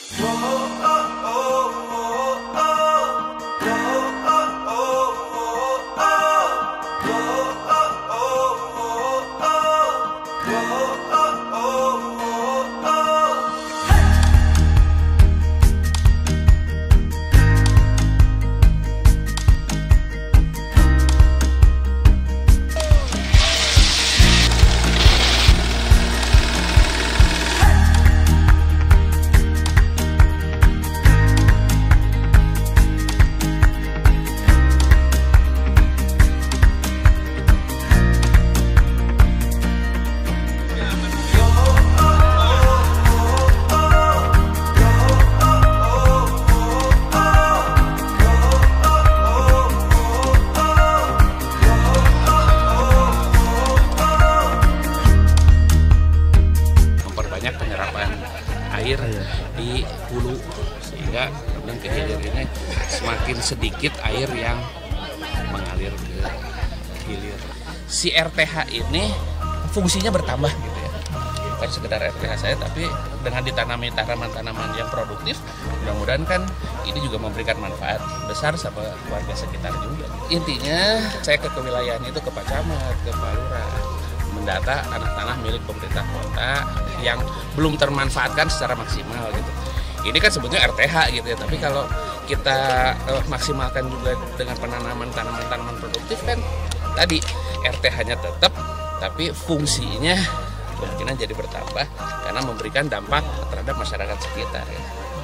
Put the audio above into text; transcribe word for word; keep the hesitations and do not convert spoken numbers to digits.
Air di hulu sehingga kemudian ke hilir ini semakin sedikit air yang mengalir ke hilir. Si R T H ini fungsinya bertambah gitu ya, bukan sekedar R T H saya, tapi dengan ditanami tanaman-tanaman yang produktif, mudah-mudahan kan ini juga memberikan manfaat besar sama warga sekitar juga. Intinya saya ke kewilayahan itu ke Pak Camat, ke Pak Lurah, mendata tanah-tanah milik pemerintah kota yang belum termanfaatkan secara maksimal gitu. Ini kan sebetulnya R T H gitu ya, tapi kalau kita uh, maksimalkan juga dengan penanaman tanaman-tanaman produktif kan tadi R T H-nya tetap, tapi fungsinya kemungkinan jadi bertambah karena memberikan dampak terhadap masyarakat sekitar ya.